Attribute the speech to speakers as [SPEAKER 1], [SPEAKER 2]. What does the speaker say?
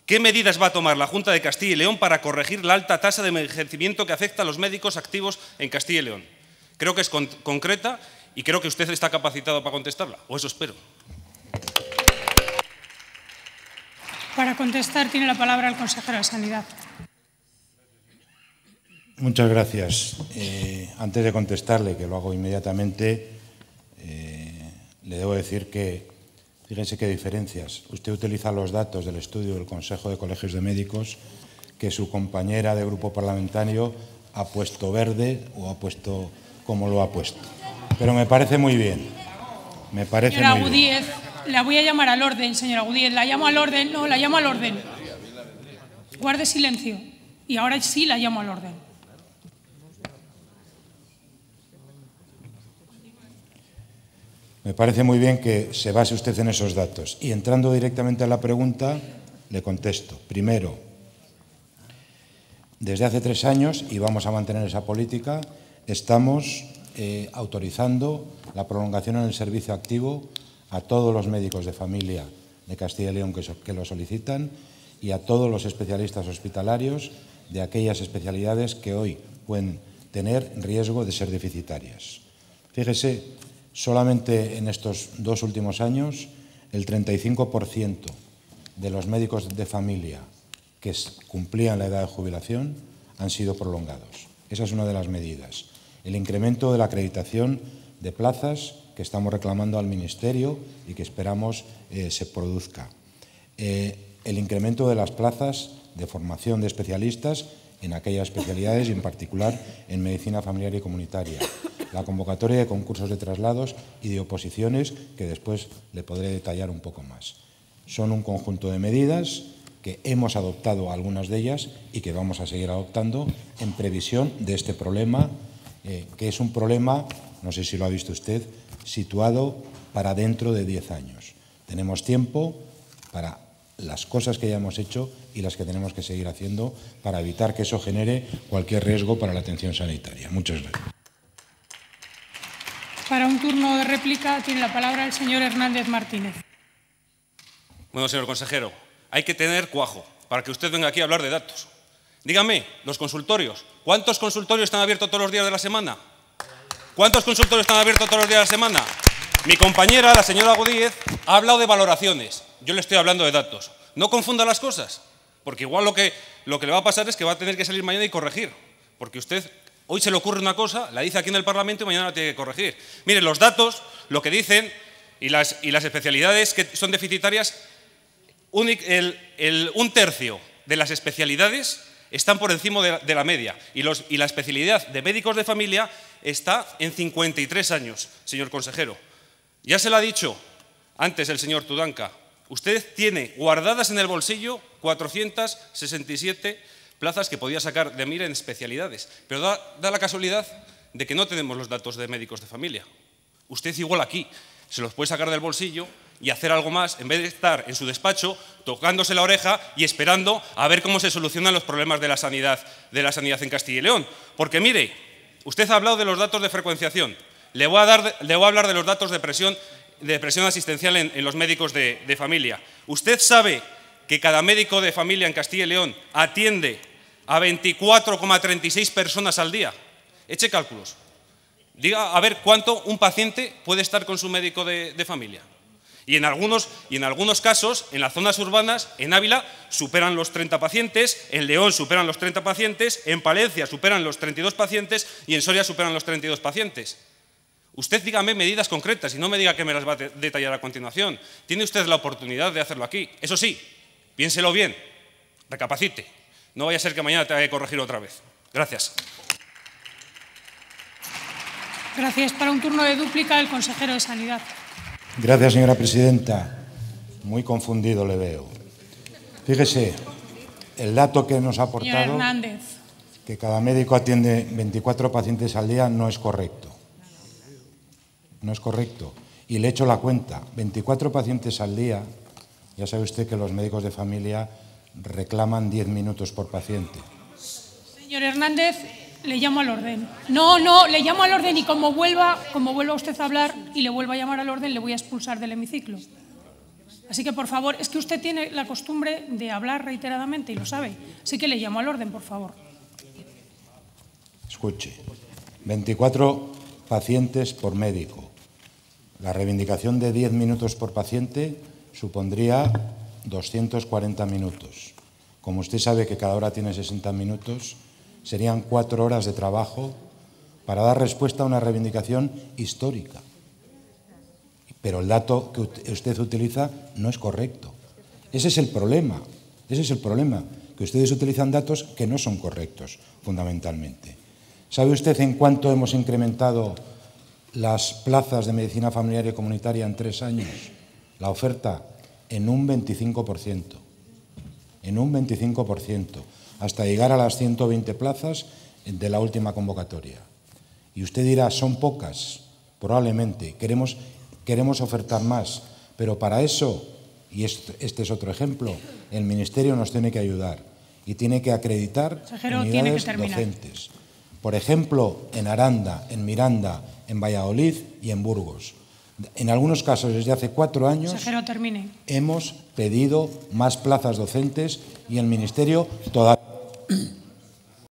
[SPEAKER 1] ¿Qué medidas va a tomar la Junta de Castilla y León para corregir la alta tasa de envejecimiento que afecta a los médicos activos en Castilla y León? Creo que es concreta y creo que usted está capacitado para contestarla, o eso espero.
[SPEAKER 2] Para contestar tiene la palabra el consejero de Sanidad.
[SPEAKER 3] Muchas gracias. Antes de contestarle, que lo hago inmediatamente, le debo decir que, fíjense qué diferencias. Usted utiliza los datos del estudio del Consejo de Colegios de Médicos que su compañera de grupo parlamentario ha puesto verde o ha puesto como lo ha puesto. Pero me parece muy bien. Me parece
[SPEAKER 2] señora
[SPEAKER 3] muy
[SPEAKER 2] Agudíez,
[SPEAKER 3] bien.
[SPEAKER 2] la voy a llamar al orden, señora Agudíez. La llamo al orden. No, la llamo al orden. Guarde silencio. Y ahora sí la llamo al orden.
[SPEAKER 3] Me parece muy bien que se base usted en esos datos. Y entrando directamente a la pregunta, le contesto. Primero, desde hace 3 años, y vamos a mantener esa política, estamos autorizando la prolongación en el servicio activo a todos los médicos de familia de Castilla y León que lo solicitan y a todos los especialistas hospitalarios de aquellas especialidades que hoy pueden tener riesgo de ser deficitarias. Fíjese, solamente en estos 2 últimos años, el 35% de los médicos de familia que cumplían la edad de jubilación han sido prolongados. Esa es una de las medidas. El incremento de la acreditación de plazas que estamos reclamando al Ministerio y que esperamos se produzca. El incremento de las plazas de formación de especialistas en aquellas especialidades y en particular en medicina familiar y comunitaria. La convocatoria de concursos de traslados y de oposiciones que después le podré detallar un poco más. Son un conjunto de medidas que hemos adoptado algunas de ellas y que vamos a seguir adoptando en previsión de este problema, que es un problema, no sé si lo ha visto usted, situado para dentro de 10 años. Tenemos tiempo para las cosas que ya hemos hecho y las que tenemos que seguir haciendo para evitar que eso genere cualquier riesgo para la atención sanitaria. Muchas gracias.
[SPEAKER 2] Para un turno de réplica tiene la palabra el señor Hernández Martínez.
[SPEAKER 1] Bueno, señor consejero, hay que tener cuajo para que usted venga aquí a hablar de datos. Dígame, los consultorios. ¿Cuántos consultorios están abiertos todos los días de la semana? ¿Cuántos consultorios están abiertos todos los días de la semana? Mi compañera, la señora Agudíez, ha hablado de valoraciones. Yo le estoy hablando de datos. No confunda las cosas, porque igual lo que le va a pasar es que va a tener que salir mañana y corregir. Porque usted hoy se le ocurre una cosa, la dice aquí en el Parlamento y mañana la tiene que corregir. Mire, los datos, lo que dicen, y las especialidades que son deficitarias, un tercio de las especialidades están por encima de la media y la especialidad de médicos de familia está en 53 años, señor consejero. Ya se lo ha dicho antes el señor Tudanca, usted tiene guardadas en el bolsillo 467 plazas que podía sacar de mira en especialidades, pero da la casualidad de que no tenemos los datos de médicos de familia. Usted igual aquí se los puede sacar del bolsillo y hacer algo más en vez de estar en su despacho tocándose la oreja y esperando a ver cómo se solucionan los problemas de la sanidad en Castilla y León. Porque mire, usted ha hablado de los datos de frecuenciación. Le voy a hablar de los datos de presión asistencial en los médicos de familia. Usted sabe que cada médico de familia en Castilla y León atiende a 24,36 personas al día. Eche cálculos. Diga a ver cuánto un paciente puede estar con su médico de familia. Y en algunos casos, en las zonas urbanas, en Ávila superan los 30 pacientes, en León superan los 30 pacientes, en Palencia superan los 32 pacientes y en Soria superan los 32 pacientes. Usted dígame medidas concretas y no me diga que me las va a detallar a continuación. Tiene usted la oportunidad de hacerlo aquí. Eso sí, piénselo bien, recapacite. No vaya a ser que mañana tenga que corregir otra vez. Gracias.
[SPEAKER 2] Gracias. Para un turno de dúplica, el consejero de Sanidad.
[SPEAKER 3] Gracias, señora presidenta. Muy confundido le veo. Fíjese, el dato que nos ha aportado,
[SPEAKER 2] señor Hernández,
[SPEAKER 3] que cada médico atiende 24 pacientes al día, no es correcto. No es correcto. Y le echo la cuenta. 24 pacientes al día, ya sabe usted que los médicos de familia reclaman 10 minutos por paciente.
[SPEAKER 2] Señor Hernández, le llamo al orden. No, le llamo al orden y como vuelva usted a hablar y le vuelva a llamar al orden, le voy a expulsar del hemiciclo. Así que, por favor, es que usted tiene la costumbre de hablar reiteradamente y lo sabe. Así que le llamo al orden, por favor.
[SPEAKER 3] Escuche, 24 pacientes por médico. La reivindicación de 10 minutos por paciente supondría 240 minutos. Como usted sabe que cada hora tiene 60 minutos, serían 4 horas de trabajo para dar respuesta a una reivindicación histórica. Pero el dato que usted utiliza no es correcto. Ese es el problema. Ese es el problema, que ustedes utilizan datos que no son correctos, fundamentalmente. ¿Sabe usted en cuánto hemos incrementado las plazas de medicina familiar y comunitaria en 3 años? La oferta en un 25%. En un 25%, hasta llegar a las 120 plazas de la última convocatoria. Y usted dirá, son pocas, probablemente, queremos ofertar más, pero para eso, y este es otro ejemplo, el Ministerio nos tiene que ayudar y tiene que acreditar unidades docentes. Por ejemplo, en Aranda, en Miranda, en Valladolid y en Burgos. En algunos casos, desde hace 4 años, hemos pedido más plazas docentes y el Ministerio todavía